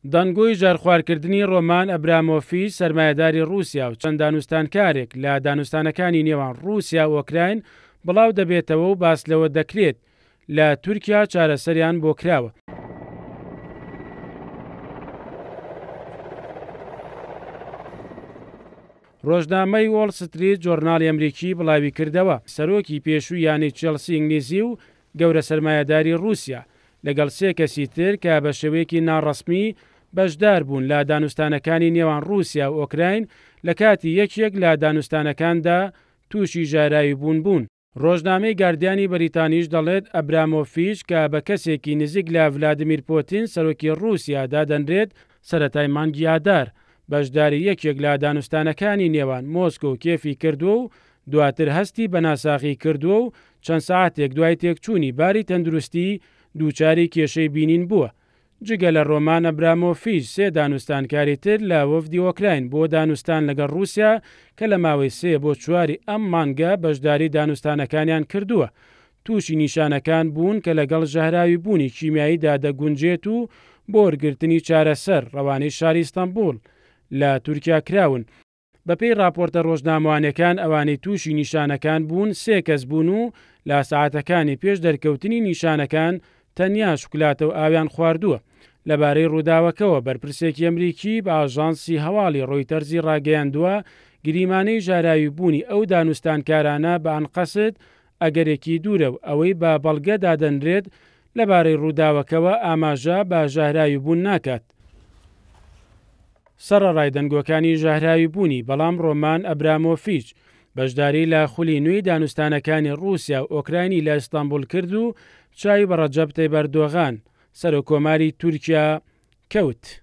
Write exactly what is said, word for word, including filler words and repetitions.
دەنگۆی ژارخوارکردنی ڕۆمان ئەبرامۆڤیچ سەرمایەداری رووسیا و چەند دانوستانکارێک لە دانوستانەکانی نێوان رووسیا و ئۆکراین بڵاو دەبێتەوە و باس لەوە دەکرێت لە تورکیا چارەسەریان بۆ کراوە. ڕۆژنامەی وۆڵ ستریت جۆرناڵی ئەمریکی بڵاوی کردەوە سەرۆکی پێشوویانی چێلسی ئینگلیزی و گەورە سەرمایەداری رووسیا لەگەڵ سێ کەسی تر کە بە شێوەیەکی ناڕەسمی بەشدار بوون لە دانوستانەکانی نێوان رووسیا و ئۆکراین لە کاتی یەکێک لە دانوستانەکاندا تووشی ژاراوی بوون بوون. ڕۆژنامەی گاردیانی بەریتانیش دەڵێت ئەبرامۆڤیچ کە بە کەسێکی نزیک لە ڤلادیمیر پۆتین سەرۆکی رووسیادا دەنرێت سەرەتای مانگی ئادار بەشداری یەکێک لە دانوستانەکانی نێوان مۆسکۆ و کێفی کردووە و دواتر هەستی بە ناساخی کردووە و چەند ساعتێک دوای تێکچوونی باری تەندروستی دووچاری کێشەی بینین بووە. جگە لە ڕۆمان ئەبرامۆڤیچ سێ دانوستانکاری تر لە وەفدی ئۆکراین بۆ دانوستان لەگەڵ رووسیا کە لە ماوەی سێ بۆ چواری ئەم مانگە بەشداری دانوستانەکانیان کردووە تووشی نیشانەکان بوون کە لەگەڵ ژەهراوی بوونی کیمیاییدا دەگونجێت و بۆ وەرگرتنی چارەسەر ڕەوانەی شاری ئیستانبول لە تورکیا کراون. بەپێی راپۆرتە ڕۆژنامەوانیەکان ئەوانەی تووشی نیشانەکان بوون سێ کەس بوون و لە ساعاتەکانی پێش دەرکەوتنی نیشانەکان تەنیا شکلاتە و ئاویان خواردووە. لەبارەی ڕووداوەکەوە بەرپرسێکی ئەمریکی بە ئاژانسی هەواڵی ڕۆیتەرزی ڕاگەیاندووە گریمانەی ژاراوی بوونی ئەو دانوستانکارانە بە ئەنقەسد ئەگەرێکی دوورە و ئەوەی بە بەڵگە دادەنرێت لەبارەی ڕووداوەکەوە ئاماژە بە ژاراوی بوون ناکات. سەرەڕای دەنگۆکانی ژاراوی بوونی بەڵام ڕۆمان ئەبرامۆڤیچ بەشداری لە خولی نوێی دانوستانەکانی رووسیا و ئۆکراینی لە ئیستانبول کرد و چاوی بە ڕەجەب تەیب ئەردۆغان سەرۆکۆماری تورکیا کەوت.